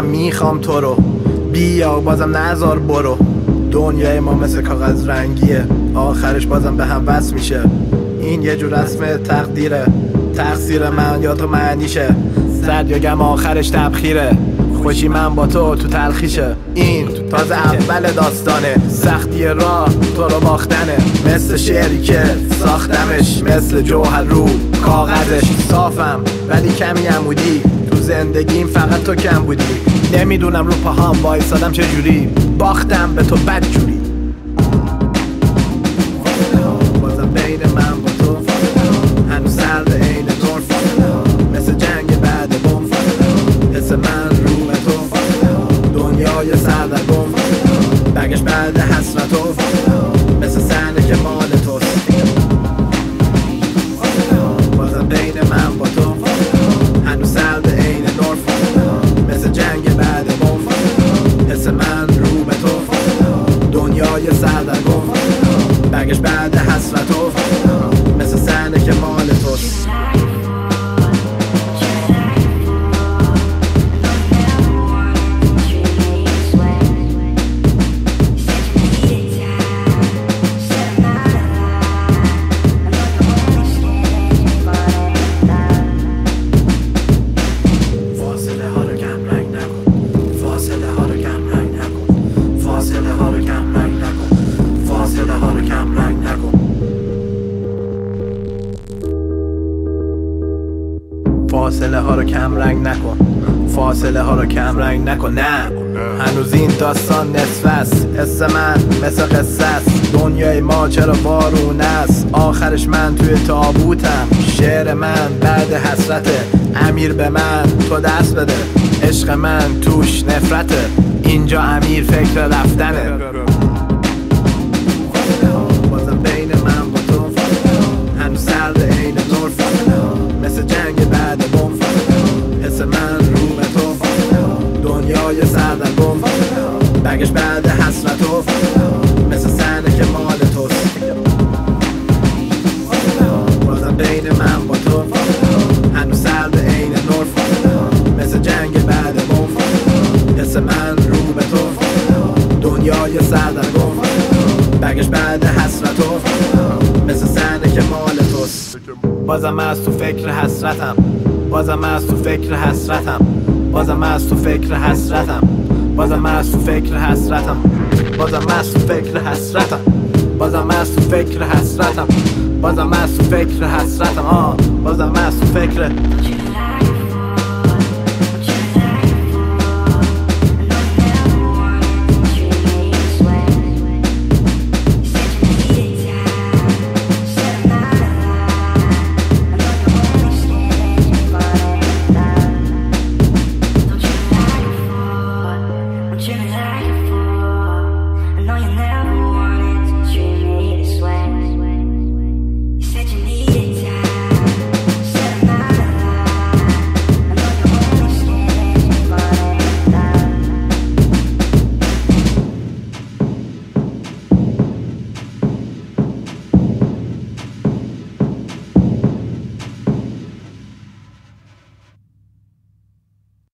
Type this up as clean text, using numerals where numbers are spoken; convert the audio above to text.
بازم میخوام تو رو، بیا بازم نزار برو. دنیای ما مثل کاغذ رنگیه، آخرش بازم به هم وصل میشه. این یه جور رسم تقدیره، تقصیر من یا تو معنیشه. زرد یا گم آخرش تبخیره، خوشی من با تو تلخیشه. این تازه اول داستانه، سختی راه تو رو باختنه. مثل شعری که ساختمش، مثل جوهر رو کاغذش. صافم ولی کمی عمودی، تو زندگیم فقط تو کم بودی. نمیدونم رو پاهام وایسادم چجوری، باختم به تو بدجوری. بازم بین من با تو هنوز سرد عین نور، مثل جنگ بعد بم. حس من رو به تو، دنیای سردرگم. برگشت بعد حسرت و مثل صحنه که مال توست. بازم بین من با تو هنوز سرد عین نور، مثل جنگ بعد بم. حس من رو به تو، دنیای سردرگم. برگشت بعد حسرت و مثل صحنه که مال توست. فاصله ها رو کم رنگ نکن، فاصله ها رو کم رنگ نکن. نه هنوز این داستان نصف است، حس من مثل قصه است. دنیای ما چرا بارون است، آخرش من توی تابوتم. شعر من بعد حسرته، امیر به من تو دست بده. عشق من توش نفرته، اینجا امیر فکر رفتنه. بازم بین من با تو هنوز سرد عین نور، مثل جنگ بعد بم. حس من رو به تو، دنیای سردرگم. برگشت بعد حسرت و مثل صحنه که مال توست. بازم بین من با تو هنوز سرد عین نور، مثل جنگ بعد بم. حس من رو به تو، دنیای سردرگم. برگشت بعد حسرت و مثل صحنه که مال توست. بازم از تو فکر حسرتم، بازم از تو فکر حسرتم. بازم از تو فکر حسرتم، بازم از تو فکر حسرتم. بازم از تو فکر حسرتم، بازم از تو فکر حسرتم. بازم از تو فکر حسرتم. بازم از تو فکر